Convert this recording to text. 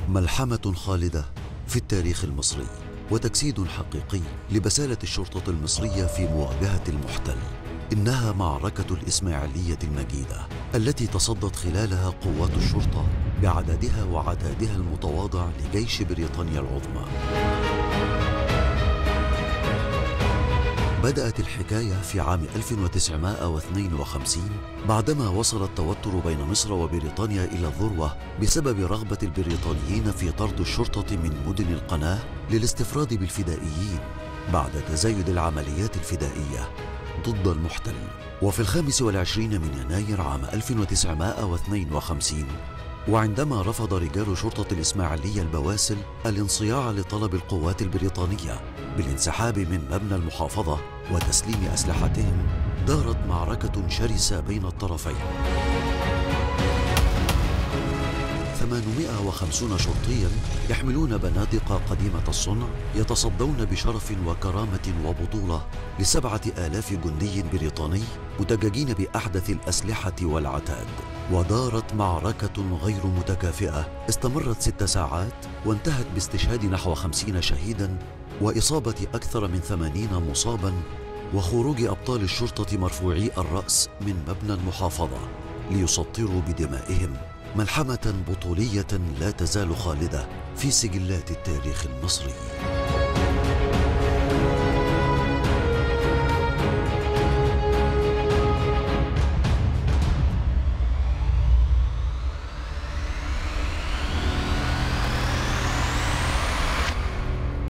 ملحمة خالدة في التاريخ المصري، وتجسيد حقيقي لبسالة الشرطة المصرية في مواجهة المحتل. إنها معركة الإسماعيلية المجيدة التي تصدت خلالها قوات الشرطة بعددها وعتادها المتواضع لجيش بريطانيا العظمى. بدأت الحكاية في عام 1952 بعدما وصل التوتر بين مصر وبريطانيا إلى الذروة بسبب رغبة البريطانيين في طرد الشرطة من مدن القناة للاستفراد بالفدائيين بعد تزايد العمليات الفدائية ضد المحتل. وفي 25 من يناير عام 1952، وعندما رفض رجال شرطة الإسماعيلية البواسل الانصياع لطلب القوات البريطانية بالانسحاب من مبنى المحافظة وتسليم أسلحتهم، دارت معركة شرسة بين الطرفين. 850 شرطياً يحملون بنادق قديمة الصنع يتصدون بشرف وكرامة وبطولة ل7,000 جندي بريطاني مدججين بأحدث الأسلحة والعتاد. ودارت معركة غير متكافئة استمرت 6 ساعات، وانتهت باستشهاد نحو 50 شهيداً وإصابة أكثر من 80 مصاباً، وخروج أبطال الشرطة مرفوعي الرأس من مبنى المحافظة ليسطروا بدمائهم ملحمة بطولية لا تزال خالدة في سجلات التاريخ المصري.